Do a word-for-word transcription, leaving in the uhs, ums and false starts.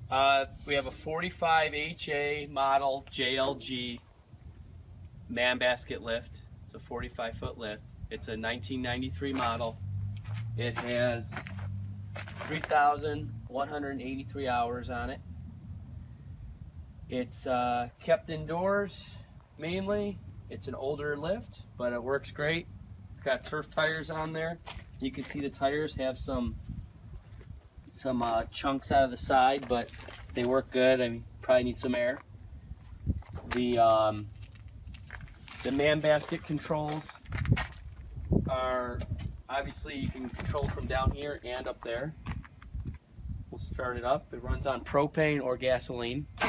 Uh, we have a forty-five H A model J L G man basket lift. It's a forty-five foot lift. It's a nineteen ninety-three model. It has three thousand one hundred eighty-three hours on it. It's uh, kept indoors mainly. It's an older lift, but it works great. It's got turf tires on there. You can see the tires have some some uh, chunks out of the side, but they work good. I mean, probably need some air. The um, the man basket controls are obviously you can control from down here and up there. We'll start it up. It runs on propane or gasoline.